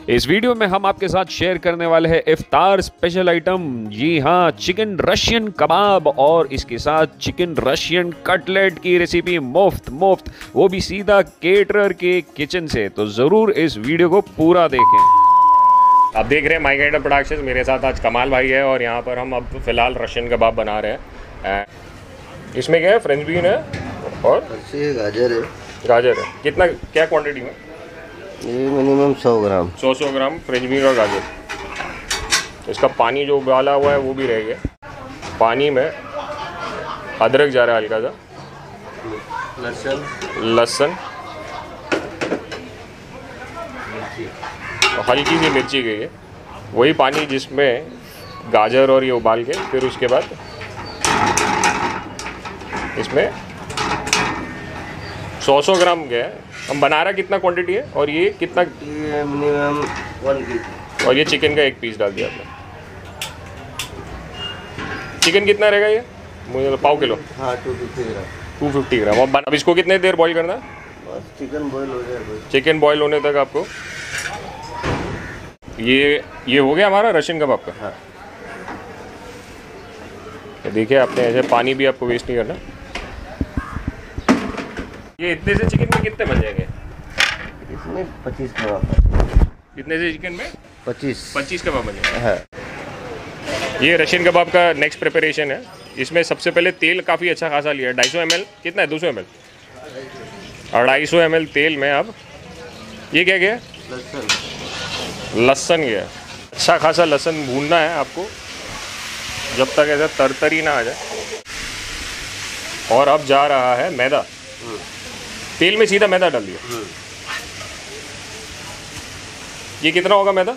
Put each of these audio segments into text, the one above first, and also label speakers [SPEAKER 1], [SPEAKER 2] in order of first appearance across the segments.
[SPEAKER 1] इस वीडियो में हम आपके साथ शेयर करने वाले हैं इफ्तार स्पेशल आइटम। जी हाँ, चिकन रशियन कबाब और इसके साथ चिकन रशियन कटलेट की रेसिपी मुफ्त, वो भी सीधा केटरर के किचन से। तो ज़रूर इस वीडियो को पूरा देखें।
[SPEAKER 2] आप देख रहे हैं माई गाइडर प्रोडक्शंस। मेरे साथ आज कमाल भाई है और यहाँ पर हम अब फिलहाल रशियन कबाब बना रहे हैं। इसमें क्या है? फ्रेंच बीन है और गाजर है। कितना, क्या क्वांटिटी में?
[SPEAKER 3] ये minimum 100 gram
[SPEAKER 2] 100 gram French bean और गाजर। इसका पानी जो उबाला हुआ है वो भी रह गया। पानी में अदरक जा रहा है, हल्का सा लहसुन और हल्की सी मिर्ची गई है। वही पानी जिसमें गाजर और ये उबाल के फिर उसके बाद इसमें 100 ग्राम गया है। हम बना रहा कितना क्वांटिटी है और ये कितना?
[SPEAKER 3] ये मिनिमम 1 केजी।
[SPEAKER 2] और ये चिकन का 1 पीस डाल दिया आपने। चिकन कितना रहेगा ये? मुझे पाव किलो।
[SPEAKER 3] हाँ, 250 ग्राम
[SPEAKER 2] 250 ग्राम। अब इसको कितने देर बॉईल करना है?
[SPEAKER 3] बस चिकन बॉईल हो जाए।
[SPEAKER 2] चिकन बॉईल होने तक आपको ये हो गया हमारा रशियन कबाब का।
[SPEAKER 3] हाँ।
[SPEAKER 2] तो देखिए, आपने ऐसे पानी भी आपको वेस्ट नहीं करना। ये इतने से चिकन में कितने बन जाएंगे?
[SPEAKER 3] इसमें 25 कबाब।
[SPEAKER 2] इतने से चिकन में
[SPEAKER 3] 25
[SPEAKER 2] कबाब बन जाएंगे।
[SPEAKER 3] हाँ।
[SPEAKER 2] ये रशियन कबाब का नेक्स्ट प्रिपरेशन है। इसमें सबसे पहले तेल काफ़ी अच्छा खासा लिया है। 250 ml। कितना है? 200 ml। 250 ml तेल में अब ये क्या गया? लहसुन गया। अच्छा खासा लहसुन भूनना है आपको जब तक ऐसा तरतरी ना आ जाए। और अब जा रहा है मैदा। तेल में सीधा मैदा डाल दिया। ये कितना होगा मैदा?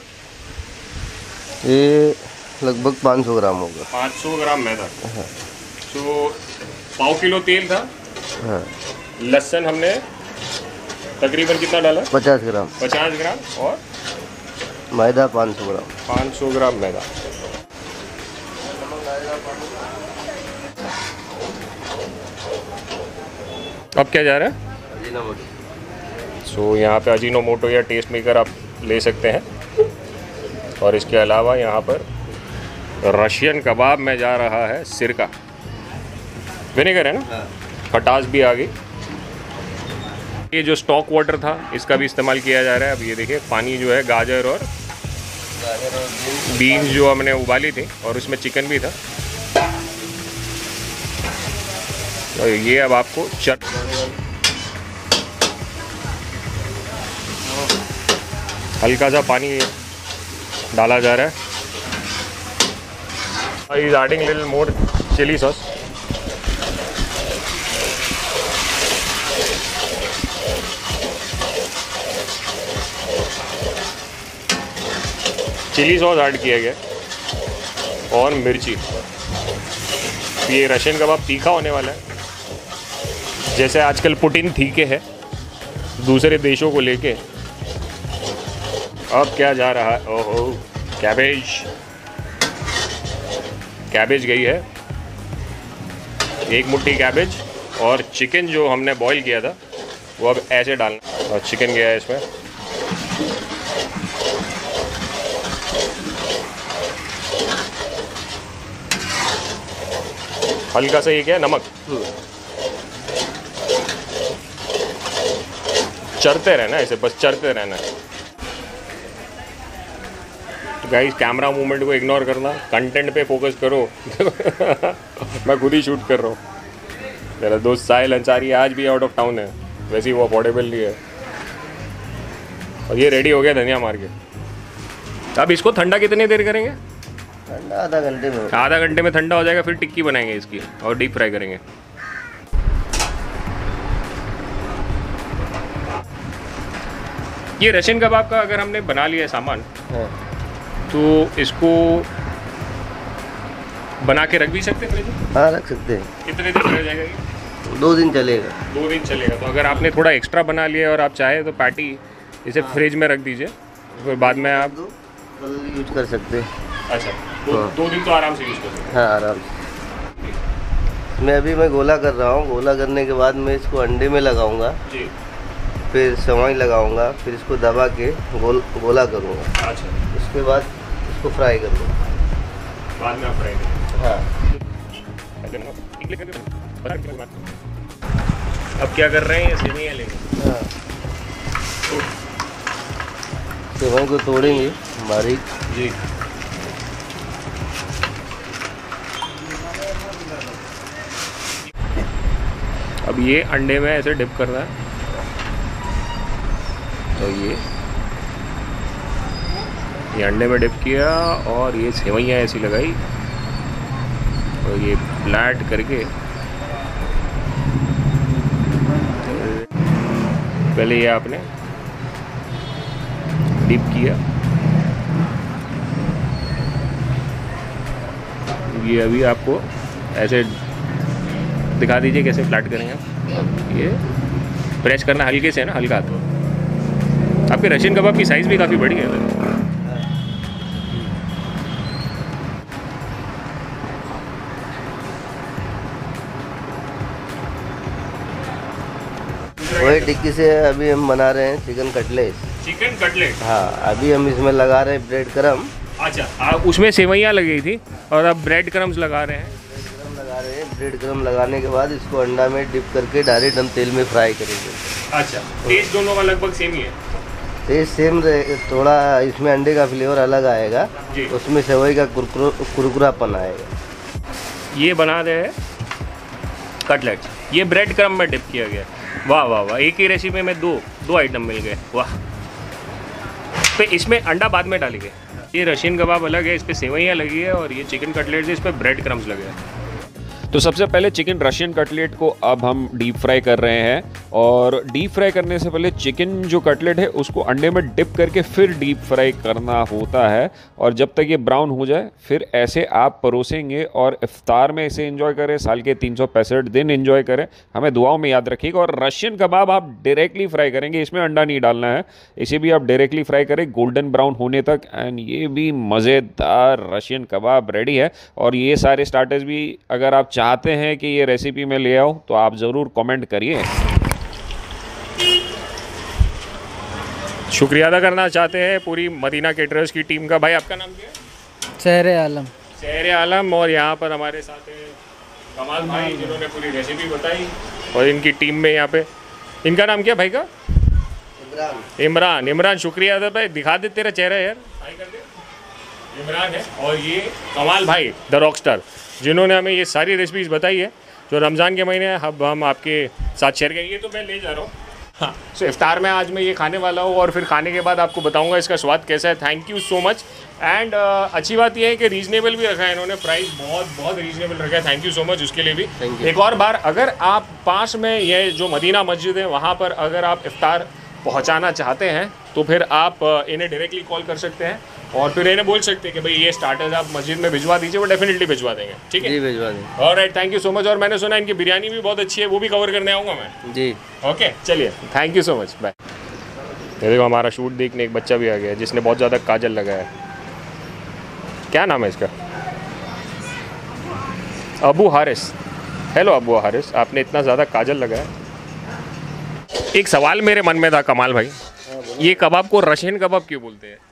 [SPEAKER 3] ये लगभग 500 ग्राम होगा।
[SPEAKER 2] 500 ग्राम मैदा। तो पाव किलो तेल था।
[SPEAKER 3] हाँ।
[SPEAKER 2] लहसुन हमने तकरीबन कितना डाला?
[SPEAKER 3] 50 ग्राम
[SPEAKER 2] 50 ग्राम और
[SPEAKER 3] मैदा 500 ग्राम
[SPEAKER 2] 500 ग्राम मैदा। अब क्या जा रहा है? सो यहाँ पे अजीनोमोटो या टेस्ट मेकर आप ले सकते हैं। और इसके अलावा यहाँ पर रशियन कबाब में जा रहा है सिरका। विनेगर है ना? खटास भी आ गई। ये जो स्टॉक वाटर था इसका भी इस्तेमाल किया जा रहा है। अब ये देखिए, पानी जो है गाजर और बीन्स जो हमने उबाली थी और उसमें चिकन भी था। तो ये अब आपको हल्का सा पानी डाला जा रहा है। Is adding little more chilli sauce. Chilli sauce add किया गया और मिर्ची। ये रशियन कबाब तीखा होने वाला है। जैसे आजकल पुटिन तीखे है दूसरे देशों को लेके। अब क्या जा रहा है? ओहो, कैबेज गई है। 1 मुट्ठी कैबेज और चिकन जो हमने बॉईल किया था वो अब ऐसे डालना। और चिकन गया है इसमें। हल्का सा ये क्या है? नमक। चरते रहना ऐसे, बस चरते रहना है। तो गाइस, कैमरा मूवमेंट को इग्नोर करना, कंटेंट पे फोकस करो। मैं खुद ही शूट कर रहा हूँ। मेरा दोस्त साहिल अंसारी आज भी आउट ऑफ टाउन है, वैसे ही वो अफोर्डेबल नहीं है। और ये रेडी हो गया धनिया मार के। अब इसको ठंडा कितनी देर करेंगे?
[SPEAKER 3] ठंडा आधा घंटे में।
[SPEAKER 2] आधा घंटे में ठंडा हो जाएगा। फिर टिक्की बनाएंगे इसकी और डीप फ्राई करेंगे। ये रशियन कबाब का अगर हमने बना लिया है सामान, तो इसको बना के रख भी सकते हैं फ्रिज में?
[SPEAKER 3] हाँ, रख सकते हैं।
[SPEAKER 2] कितने दिन रह जाएगा ये?
[SPEAKER 3] 2 दिन चलेगा।
[SPEAKER 2] 2 दिन चलेगा। तो अगर आपने थोड़ा एक्स्ट्रा बना लिया और आप चाहे तो पैटी इसे फ्रिज में रख दीजिए, फिर बाद में आप
[SPEAKER 3] कल यूज कर सकते हैं।
[SPEAKER 2] अच्छा, 2 दिन तो आराम से यूज कर सकते हैं।
[SPEAKER 3] हाँ, आराम से। मैं गोला कर रहा हूँ। गोला करने के बाद मैं इसको अंडे में लगाऊंगा।
[SPEAKER 2] जी।
[SPEAKER 3] फिर सेवई लगाऊंगा, फिर इसको दबा के गोला करूँगा।
[SPEAKER 2] अच्छा,
[SPEAKER 3] उसके बाद इसको फ्राई करूँगा।
[SPEAKER 2] बाद में आप फ्राई करेंगे।
[SPEAKER 3] हाँ।
[SPEAKER 2] अब क्या कर रहे हैं? सेवइयाँ लेंगे।
[SPEAKER 3] हाँ, सेवई को तोड़ेंगे बारीक।
[SPEAKER 2] जी। अब ये अंडे में ऐसे डिप करना है, तो ये अंडे में डिप किया और ये सेवइयाँ ऐसी लगाई और ये फ्लैट करके पहले ये आपने डिप किया, ये अभी आपको ऐसे दिखा दीजिए कैसे फ्लैट करेंगे आप। ये प्रेस करना हल्के से है ना, हल्का हाथ। आपके रशियन कबाब की साइज़ भी काफ़ी बड़ी है।
[SPEAKER 3] वही टिक्की से अभी हम बना रहे हैं चिकन कटलेट।
[SPEAKER 2] Chicken cutlet.
[SPEAKER 3] हाँ, अभी हम इसमें लगा रहे हैं ब्रेड क्रम।
[SPEAKER 2] अच्छा, उसमें सेवइयाँ लगी थी और अब ब्रेड क्रम्स लगा रहे हैं।
[SPEAKER 3] ब्रेड क्रम लगाने के बाद इसको अंडा में डिप करके डायरेक्ट हम तेल में फ्राई करेंगे।
[SPEAKER 2] अच्छा, टेस्ट दोनों का लगभग सेम ही है?
[SPEAKER 3] टेस्ट सेम रहे, थोड़ा इसमें अंडे का फ्लेवर अलग आएगा, उसमें सेवई का कुरकुरापन आएगा।
[SPEAKER 2] ये बना रहे हैं कटलेट, ये ब्रेड क्रम में डिप किया गया। वाह वाह वाह, एक ही रेसिपी में दो आइटम मिल गए, वाह। तो इसमें अंडा बाद में डालेंगे। ये रशियन कबाब अलग है, इस पर सेवइयाँ लगी है, और ये चिकन कटलेट है, इस पर ब्रेड क्रम्स लगे हैं।
[SPEAKER 1] तो सबसे पहले चिकन रशियन कटलेट को अब हम डीप फ्राई कर रहे हैं, और डीप फ्राई करने से पहले चिकन जो कटलेट है उसको अंडे में डिप करके फिर डीप फ्राई करना होता है, और जब तक ये ब्राउन हो जाए फिर ऐसे आप परोसेंगे और इफ्तार में इसे एंजॉय करें, साल के 365 दिन एंजॉय करें। हमें दुआओं में याद रखिएगा। और रशियन कबाब आप डायरेक्टली फ्राई करेंगे, इसमें अंडा नहीं डालना है, इसे भी आप डायरेक्टली फ्राई करें गोल्डन ब्राउन होने तक, एंड ये भी मज़ेदार रशियन कबाब रेडी है। और ये सारे स्टार्टर्स भी अगर आप चाहते हैं कि ये रेसिपी में ले आओ तो आप ज़रूर कमेंट करिए।
[SPEAKER 2] शुक्रिया अदा करना चाहते हैं पूरी मदीना केटरर्स की टीम का। भाई आपका नाम क्या है?
[SPEAKER 4] शहर आलम।
[SPEAKER 2] शहर आलम। और यहाँ पर हमारे साथ हैं कमाल भाई, जिन्होंने पूरी रेसिपी बताई, और इनकी टीम में यहाँ पे, इनका नाम क्या भाई का? इमरान। इमरान, शुक्रिया अदा भाई। दिखा दे तेरा चेहरा यार, भाई कर दे। इमरान है, और ये कमाल भाई द रॉकस्टार, जिन्होंने हमें ये सारी रेसिपीज़ बताई है जो रमज़ान के महीने अब हम आपके साथ शेयर करेंगे। तो मैं ले जा रहा हूँ। हाँ, सो इफ्तार में आज मैं ये खाने वाला हूँ, और फिर खाने के बाद आपको बताऊँगा इसका स्वाद कैसा है। Thank you so much. And अच्छी बात यह है कि रीज़नेबल भी रखा है इन्होंने, प्राइस बहुत रीज़नेबल रखा है। थैंक यू सो मच उसके लिए भी। एक और बार, अगर आप पास में ये जो मदीना मस्जिद है वहाँ पर अगर आप इफ्तार पहुँचाना चाहते हैं तो फिर आप इन्हें डायरेक्टली कॉल कर सकते हैं, और फिर इन्हें बोल सकते हैं कि भाई ये स्टार्टर्स आप मस्जिद में भिजवा दीजिए, वो डेफिनेटली भिजवा देंगे। ठीक है
[SPEAKER 3] जी, भिजवा देंगे।
[SPEAKER 2] Alright, thank you so much. और मैंने सुना इनकी बिरयानी भी बहुत अच्छी है, वो भी कवर करने आऊँगा मैं।
[SPEAKER 3] जी,
[SPEAKER 2] ओके, चलिए, thank you so much, bye. ये देखो हमारा शूट देखने एक बच्चा भी आ गया जिसने बहुत ज़्यादा काजल लगाया है। क्या नाम है इसका? अबू हारिस। हेलो अबू हारिस, आपने इतना ज़्यादा काजल लगाया। एक सवाल मेरे मन में था कमाल भाई, ये कबाब को रशियन कबाब क्यों बोलते हैं?